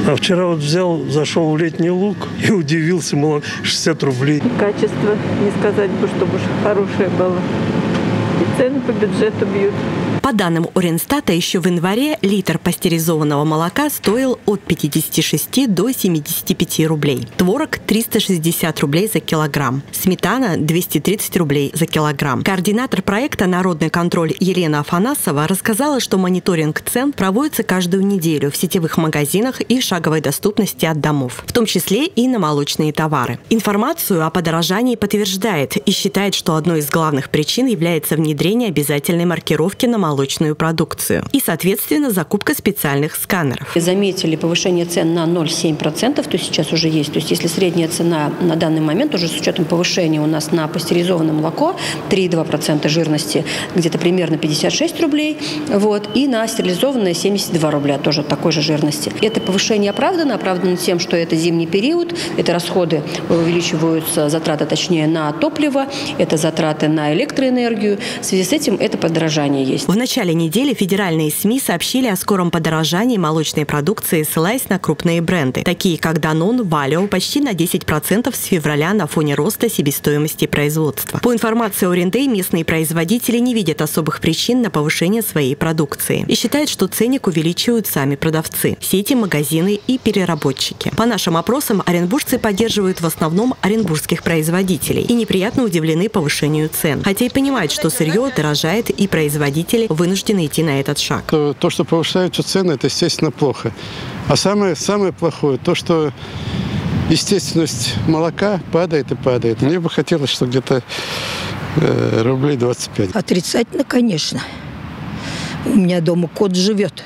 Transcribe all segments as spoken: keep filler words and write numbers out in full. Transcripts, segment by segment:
А вчера вот взял, зашел в Летний Луг и удивился, мол, шестьдесят рублей. Качество, не сказать бы, чтобы уж хорошее было. И цены по бюджету бьют. По данным Уренстата, еще в январе литр пастеризованного молока стоил от пятидесяти шести до семидесяти пяти рублей. Творог – триста шестьдесят рублей за килограмм. Сметана – двести тридцать рублей за килограмм. Координатор проекта «Народный контроль» Елена Афанасова рассказала, что мониторинг цен проводится каждую неделю в сетевых магазинах и шаговой доступности от домов, в том числе и на молочные товары. Информацию о подорожании подтверждает и считает, что одной из главных причин является внедрение обязательной маркировки на молочные молочную продукцию и, соответственно, закупка специальных сканеров. Заметили повышение цен на ноль целых семь десятых процента, то сейчас уже есть. То есть если средняя цена на данный момент, уже с учетом повышения у нас на пастеризованное молоко три и две десятых процента жирности, где-то примерно пятьдесят шесть рублей, вот, и на стерилизованное семьдесят два рубля, тоже такой же жирности. Это повышение оправдано, оправдано тем, что это зимний период, это расходы увеличиваются, затраты, точнее, на топливо, это затраты на электроэнергию. В связи с этим это подорожание есть. В начале недели федеральные СМИ сообщили о скором подорожании молочной продукции, ссылаясь на крупные бренды, такие как Danone, Valio, почти на десять процентов с февраля на фоне роста себестоимости производства. По информации ОРНД, местные производители не видят особых причин на повышение своей продукции и считают, что ценник увеличивают сами продавцы, сети, магазины и переработчики. По нашим опросам, оренбуржцы поддерживают в основном оренбургских производителей и неприятно удивлены повышению цен, хотя и понимают, что сырье дорожает и производители вынуждены идти на этот шаг. То, то что повышаются цены, это, естественно, плохо. А самое, самое плохое, то, что естественность молока падает и падает. Мне бы хотелось, что где-то э, рублей двадцать пять. Отрицательно, конечно. У меня дома кот живет.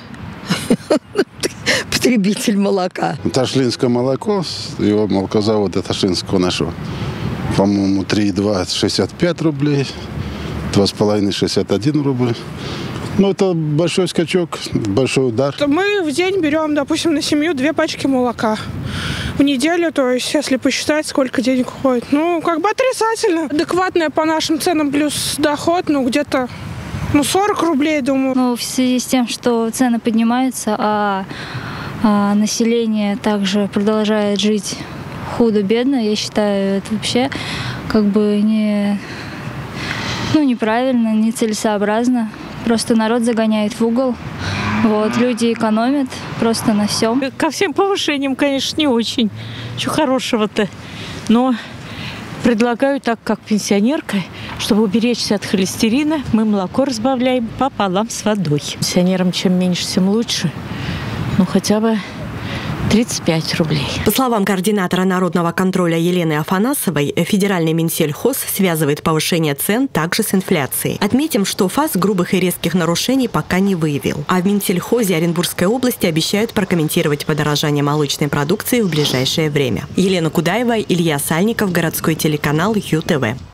Потребитель молока. Ташлинское молоко, его молокозавод Ташлинского нашего, по-моему, три и два – шестьдесят пять рублей. два с половиной – шестьдесят один рубль. Ну, это большой скачок, большой удар. Мы в день берем, допустим, на семью две пачки молока. В неделю, то есть, если посчитать, сколько денег уходит. Ну, как бы отрицательно. Адекватная по нашим ценам плюс доход, ну, где-то ну, сорок рублей, думаю. Ну, в связи с тем, что цены поднимаются, а, а население также продолжает жить худо-бедно, я считаю, это вообще как бы не... Ну, неправильно, нецелесообразно. Просто народ загоняет в угол. Вот, люди экономят просто на всем. Ко всем повышениям, конечно, не очень. Чего хорошего-то. Но предлагаю, так как пенсионерка, чтобы уберечься от холестерина, мы молоко разбавляем пополам с водой. Пенсионерам чем меньше, тем лучше. Ну, хотя бы тридцать пять рублей. По словам координатора народного контроля Елены Афанасовой, федеральный Минсельхоз связывает повышение цен также с инфляцией. Отметим, что ФАС грубых и резких нарушений пока не выявил. А в Минсельхозе Оренбургской области обещают прокомментировать подорожание молочной продукции в ближайшее время. Елена Кудаева, Илья Сальников, городской телеканал ЮТВ.